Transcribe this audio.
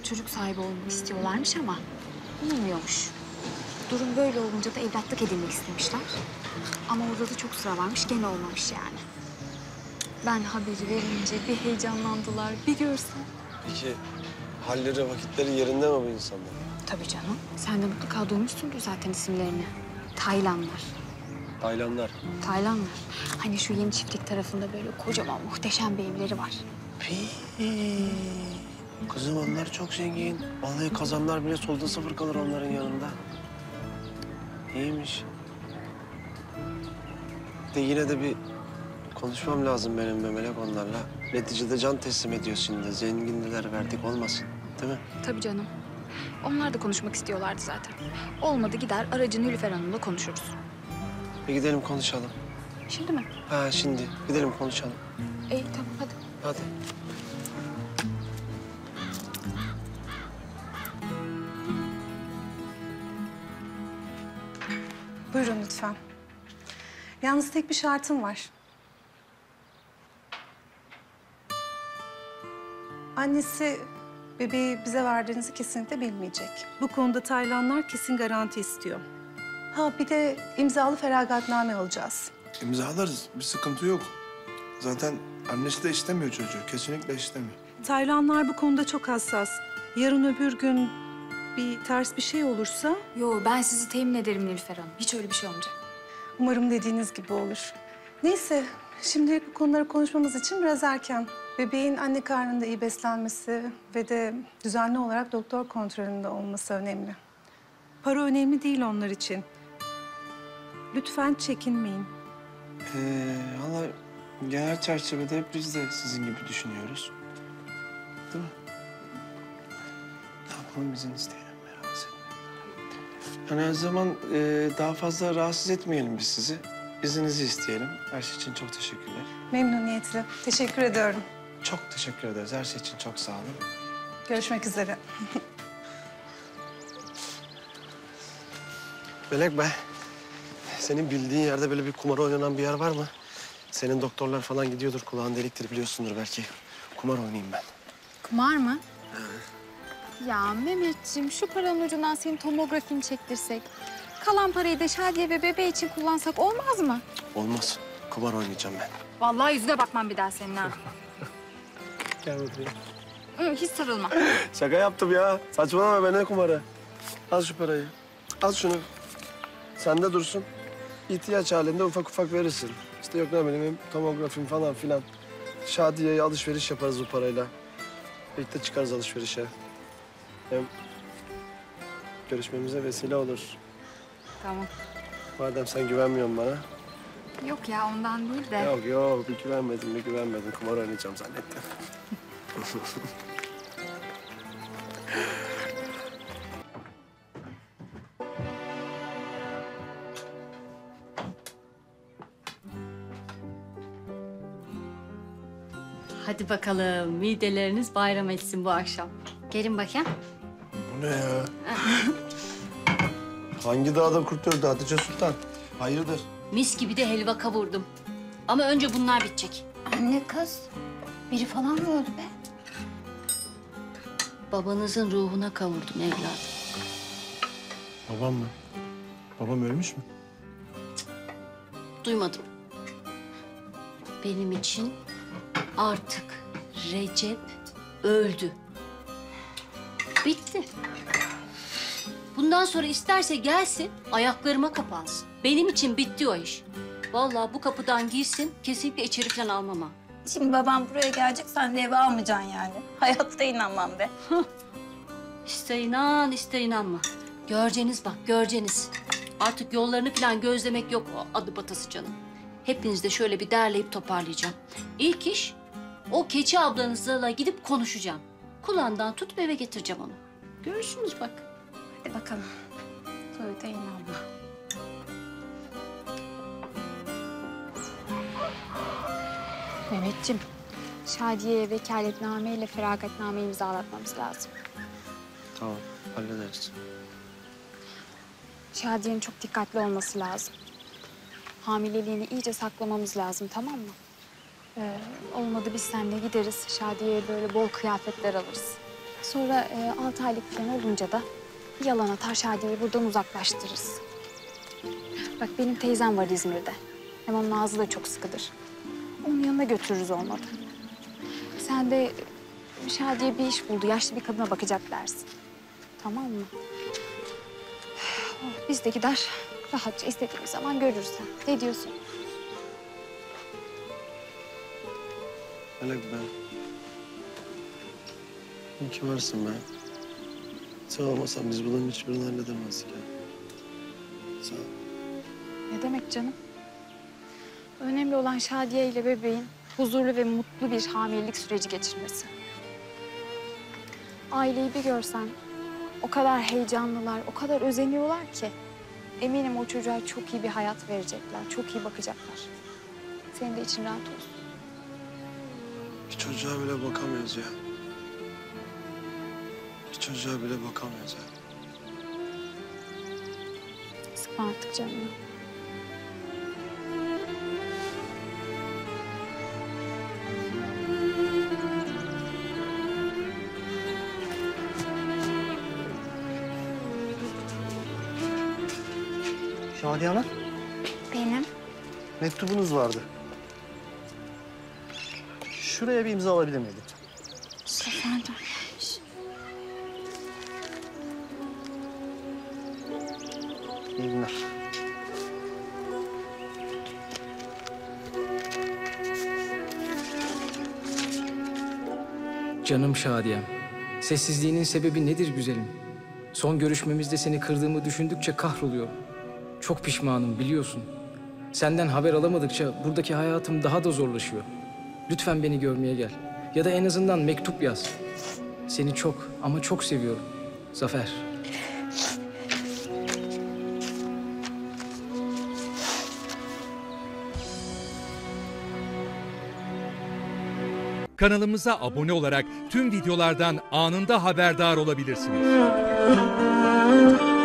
çocuk sahibi olmak istiyorlarmış ama olmuyormuş. Durum böyle olunca da evlatlık edinmek istemişler. Ama orada da çok sıra varmış, gene olmamış yani. Ben haberi verince bir heyecanlandılar, bir görsen. Peki halleri, vakitleri yerinde mi bu insanlar? Tabii canım. Sen de mutlaka duymuşsundur zaten isimlerini. Taylanlar. Taylanlar. Taylanlar. Hani şu yeni çiftlik tarafında böyle kocaman muhteşem bir evleri var. Kızım onlar çok zengin. Vallahi kazanlar bile solda sıfır kalır onların yanında. İyiymiş. De yine de bir konuşmam lazım benim be Melek onlarla. Neticede can teslim ediyor şimdi. Zengindiler verdik olmasın. Değil mi? Tabii canım. Onlar da konuşmak istiyorlardı zaten. Olmadı gider aracı Nilüfer Hanım'la konuşuruz. Gidelim konuşalım. Şimdi mi? Ha şimdi. Gidelim konuşalım. İyi tamam hadi. Hadi. Buyurun lütfen. Yalnız tek bir şartım var. Annesi bebeği bize verdiğinizi kesinlikle bilmeyecek. Bu konuda Taylanlar kesin garanti istiyor. Ha bir de imzalı feragatname alacağız. İmzalarız. Bir sıkıntı yok. Zaten annesi de istemiyor çocuğu. Kesinlikle istemiyor. Taylanlar bu konuda çok hassas. Yarın öbür gün bir ters bir şey olursa Yo ben sizi temin ederim Nilüfer Hanım. Hiç öyle bir şey olmayacak. umarım dediğiniz gibi olur. Neyse, şimdilik bu konuları konuşmamız için biraz erken. Bebeğin anne karnında iyi beslenmesi ve de düzenli olarak doktor kontrolünde olması önemli. Para önemli değil onlar için. Lütfen çekinmeyin. Valla genel çerçevede hep biz de sizin gibi düşünüyoruz. Değil mi? Ne yapalım izin isteyelim, rahatsız etmeyelim. Yani her zaman daha fazla rahatsız etmeyelim biz sizi. İzninizi isteyelim. Her şey için çok teşekkürler. Memnuniyetle. Teşekkür ediyorum. Çok teşekkür ederiz. Her şey için çok sağ olun. Görüşmek üzere. Melek be, senin bildiğin yerde böyle bir kumar oynanan bir yer var mı? Senin doktorlar falan gidiyordur, kulağın deliktir biliyorsundur belki. Kumar oynayayım ben. Kumar mı? Ya Mehmetciğim şu paranın ucundan senin tomografini çektirsek. Kalan parayı da Şadiye ve bebeği için kullansak olmaz mı? Olmaz. Kumar oynayacağım ben. Vallahi yüzüne bakmam bir daha senin ha. Gel bakayım. Hiç sarılma. Şaka yaptım ya. Saçmalama be ne kumarı. Al şu parayı. Al şunu. Sende dursun. İhtiyaç halinde ufak ufak verirsin. İşte yok ne bileyim tomografim falan filan. Şadiye'ye alışveriş yaparız bu parayla. Birlikte çıkarız alışverişe. Hem görüşmemize vesile olur. Tamam. Madem sen güvenmiyorsun bana. Yok ya ondan değil de. Yok bir güvenmedim. Kumar oynayacağım zannettim. Hadi bakalım, mideleriniz bayram etsin bu akşam. Gelin bakayım. Bu ne ya? Hangi dağda kurt öldü Hatice Sultan? Hayırdır? Mis gibi de helva kavurdum. Ama önce bunlar bitecek. Anne kız. Biri falan mı öldü be? Babanızın ruhuna kavurdum evladım. Babam mı? Babam ölmüş mü? Duymadım. Benim için artık Recep öldü. Bitti. Bundan sonra isterse gelsin, ayaklarıma kapansın. Benim için bitti o iş. Vallahi bu kapıdan girsin, kesinlikle içeri falan almam ha. Şimdi babam buraya gelecek, sen de eve almayacaksın yani. Hayatta inanmam be. İster inan, ister inanma. Göreceğiniz bak, göreceğiniz. Artık yollarını falan gözlemek yok o adı batası canım. Hepiniz de şöyle bir derleyip toparlayacağım. İlk iş o keçi ablanızla gidip konuşacağım. Kulağından tutup eve getireceğim onu. Görürsünüz bak. Hadi bakalım. Söyle de inanma. Mehmetciğim, Şadiye'ye vekaletname ile feragatname imzalatmamız lazım. Tamam hallederiz. Şadiye'nin çok dikkatli olması lazım. Hamileliğini iyice saklamamız lazım, tamam mı? Olmadı biz seninle gideriz. Şadiye'ye böyle bol kıyafetler alırız. Sonra 6 aylık falan olunca da yalan atar Şadiye'yi buradan uzaklaştırırız. Bak benim teyzem var İzmir'de. Hem onun ağzı da çok sıkıdır. Onun yanına götürürüz olmadı. Sen de Şadiye bir iş buldu, yaşlı bir kadına bakacak dersin. Tamam mı? Oh, biz de gider rahatça istediğimiz zaman görürüz. Ne diyorsun? Melek be. İyi ki varsın be. Sen olmasan biz bunların hiçbirini halledemezdik ya. Sağ ol. Ne demek canım? Önemli olan Şadiye ile bebeğin huzurlu ve mutlu bir hamilelik süreci geçirmesi. Aileyi bir görsen o kadar heyecanlılar, o kadar özeniyorlar ki eminim o çocuğa çok iyi bir hayat verecekler, çok iyi bakacaklar. Senin de için rahat olsun. Bir çocuğa bile bakamıyoruz ya. Bir çocuğa bile bakamıyoruz ya. Sıkma artık canını. Şadiye Hanım, Benim. mektubunuz vardı. Şuraya bir imza alabilir miyim lütfen? Efendim. İyi günler. Canım Şadiyem, sessizliğinin sebebi nedir güzelim? Son görüşmemizde seni kırdığımı düşündükçe kahroluyorum. Çok pişmanım biliyorsun. Senden haber alamadıkça buradaki hayatım daha da zorlaşıyor. Lütfen beni görmeye gel. Ya da en azından mektup yaz. Seni çok ama çok seviyorum. Zafer. Kanalımıza abone olarak tüm videolardan anında haberdar olabilirsiniz.